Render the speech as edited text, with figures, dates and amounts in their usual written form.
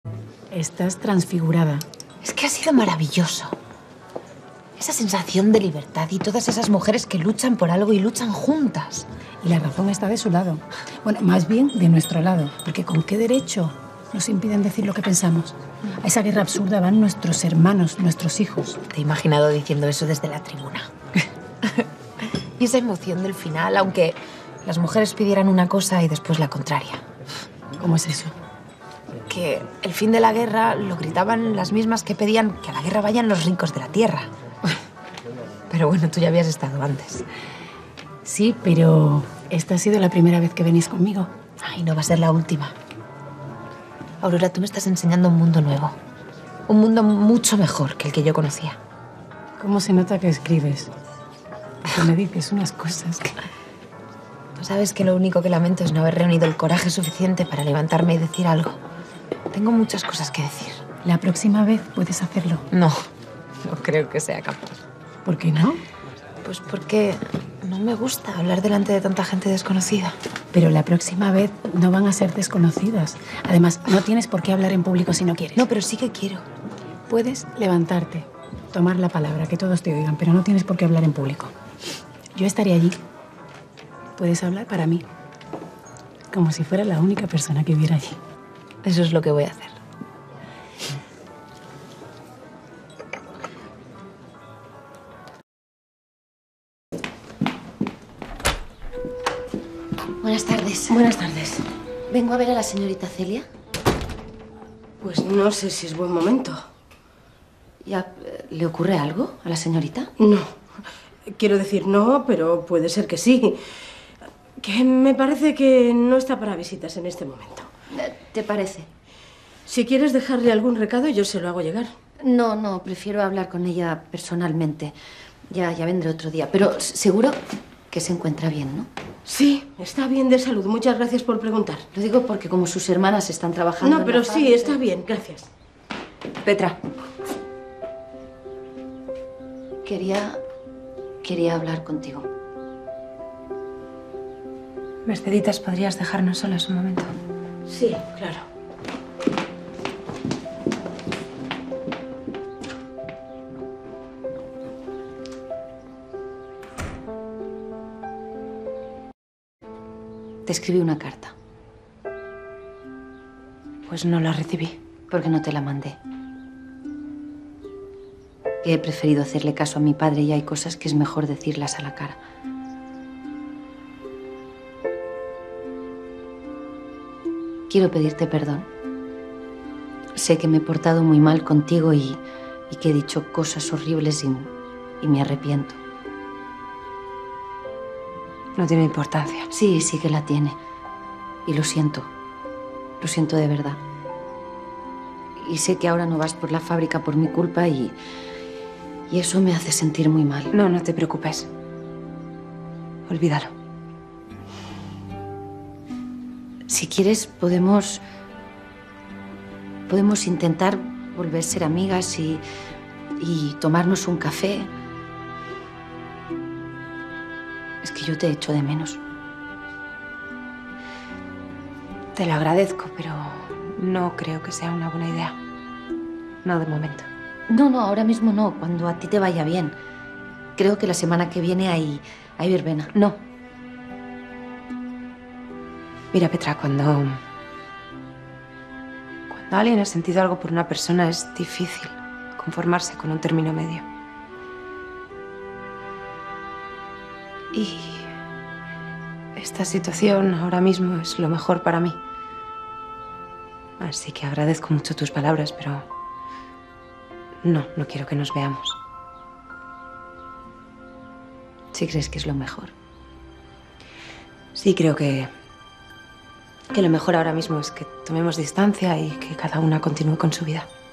Estás transfigurada. Es que ha sido maravilloso. Esa sensación de libertad y todas esas mujeres que luchan por algo y luchan juntas. Y la razón está de su lado. Bueno, más bien de nuestro lado. Porque ¿con qué derecho nos impiden decir lo que pensamos? A esa guerra absurda van nuestros hermanos, nuestros hijos. Te he imaginado diciendo eso desde la tribuna. Y esa emoción del final, aunque las mujeres pidieran una cosa y después la contraria. ¿Cómo es eso? Que el fin de la guerra lo gritaban las mismas que pedían que a la guerra vayan los ricos de la tierra. Pero bueno, tú ya habías estado antes. Sí, pero esta ha sido la primera vez que venís conmigo. Ay, no va a ser la última. Aurora, tú me estás enseñando un mundo nuevo. Un mundo mucho mejor que el que yo conocía. ¿Cómo se nota que escribes? Que me dices unas cosas que... Sabes que lo único que lamento es no haber reunido el coraje suficiente para levantarme y decir algo. Tengo muchas cosas que decir. La próxima vez puedes hacerlo. No creo que sea capaz. ¿Por qué no? Pues porque no me gusta hablar delante de tanta gente desconocida. Pero la próxima vez no van a ser desconocidas. Además, no tienes por qué hablar en público si no quieres. No, pero sí que quiero. Puedes levantarte, tomar la palabra, que todos te oigan, pero no tienes por qué hablar en público. Yo estaré allí. Puedes hablar para mí, como si fuera la única persona que viviera allí. Eso es lo que voy a hacer. Buenas tardes. Buenas tardes. Vengo a ver a la señorita Celia. Pues no sé si es buen momento. ¿Ya le ocurre algo a la señorita? No. Quiero decir no, pero puede ser que sí. Que me parece que no está para visitas en este momento. ¿Te parece? Si quieres dejarle algún recado, yo se lo hago llegar. No, prefiero hablar con ella personalmente. Ya vendré otro día. Pero seguro que se encuentra bien, ¿no? Sí, está bien de salud. Muchas gracias por preguntar. Lo digo porque como sus hermanas están trabajando... No, pero sí, está bien. Gracias. Petra. Quería hablar contigo. Merceditas, ¿podrías dejarnos solas un momento? Sí, claro. Te escribí una carta. Pues no la recibí. Porque no te la mandé. He preferido hacerle caso a mi padre y hay cosas que es mejor decirlas a la cara. Quiero pedirte perdón. Sé que me he portado muy mal contigo y que he dicho cosas horribles y me arrepiento. No tiene importancia. Sí que la tiene. Y lo siento. Lo siento de verdad. Y sé que ahora no vas por la fábrica por mi culpa y eso me hace sentir muy mal. No te preocupes. Olvídalo. Si quieres, podemos intentar volver a ser amigas y tomarnos un café. Es que yo te echo de menos. Te lo agradezco, pero no creo que sea una buena idea. No de momento. No, ahora mismo no, cuando a ti te vaya bien. Creo que la semana que viene hay verbena. No. Mira, Petra, cuando alguien ha sentido algo por una persona es difícil conformarse con un término medio. Y esta situación ahora mismo es lo mejor para mí. Así que agradezco mucho tus palabras, pero no quiero que nos veamos. ¿Sí crees que es lo mejor? Sí, creo que lo mejor ahora mismo es que tomemos distancia y que cada una continúe con su vida.